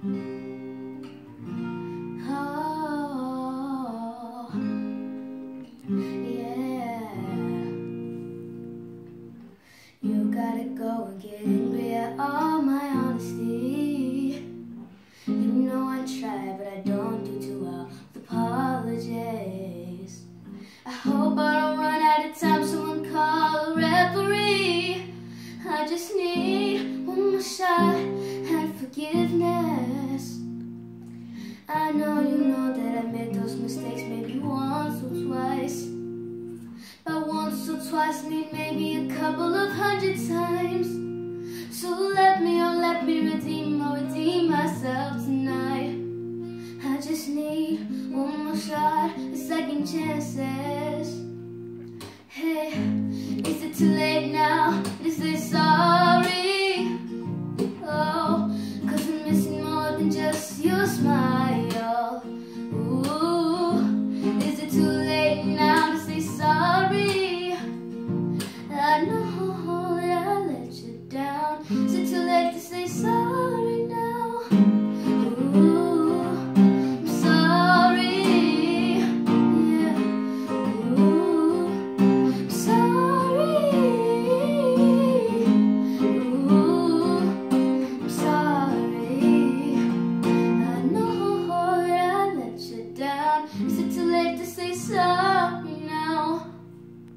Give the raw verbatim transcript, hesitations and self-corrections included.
Oh, yeah. You gotta go and get angry at all my honesty. You know I try, but I don't do too well with apologies. I hope I don't run out of time, someone call a referee. I just need one more shot at forgiveness. I know you know that I made those mistakes maybe once or twice. But once or twice mean maybe a couple of hundred times. So let me, oh let me redeem or redeem myself tonight. I just need one more shot, a second chance.